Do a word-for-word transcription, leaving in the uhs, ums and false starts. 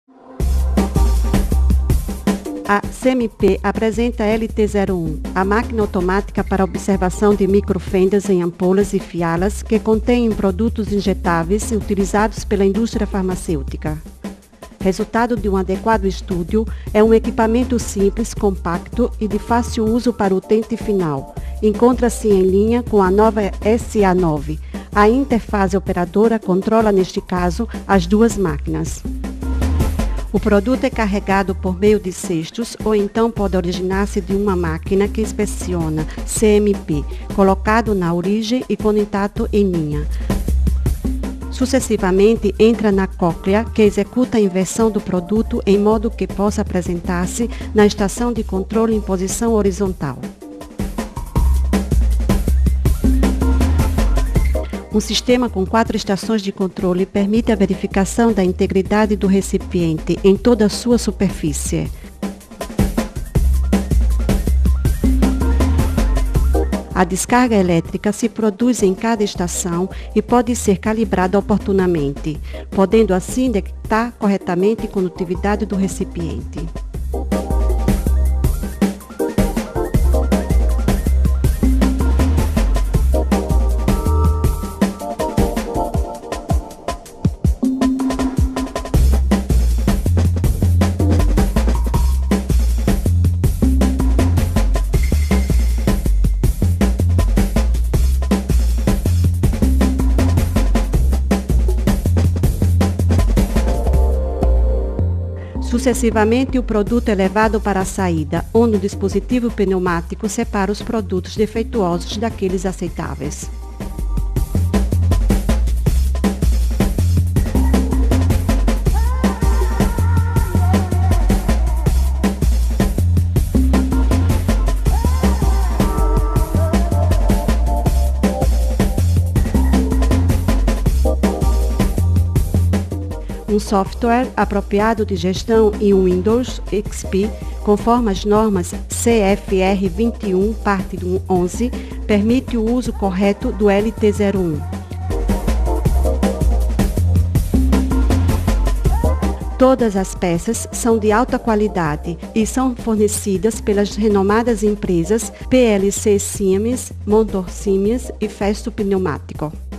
A C M P apresenta a L T zero um, a máquina automática para observação de microfendas em ampolas e fialas que contêm produtos injetáveis utilizados pela indústria farmacêutica. Resultado de um adequado estudo, é um equipamento simples, compacto e de fácil uso para o utente final. Encontra-se em linha com a nova S A nove. A interface operadora controla, neste caso, as duas máquinas. O produto é carregado por meio de cestos ou então pode originar-se de uma máquina que inspeciona C M P, colocado na origem e conectado em linha. Sucessivamente entra na cóclea, que executa a inversão do produto em modo que possa apresentar-se na estação de controle em posição horizontal. Um sistema com quatro estações de controle permite a verificação da integridade do recipiente em toda a sua superfície. A descarga elétrica se produz em cada estação e pode ser calibrada oportunamente, podendo assim detectar corretamente a condutividade do recipiente. Sucessivamente, o produto é levado para a saída, onde o dispositivo pneumático separa os produtos defeituosos daqueles aceitáveis. Um software apropriado de gestão em Windows X P, conforme as normas C F R vinte e um, parte onze, permite o uso correto do L T zero um. Todas as peças são de alta qualidade e são fornecidas pelas renomadas empresas P L C Siemens, Motor Siemens e Festo Pneumático.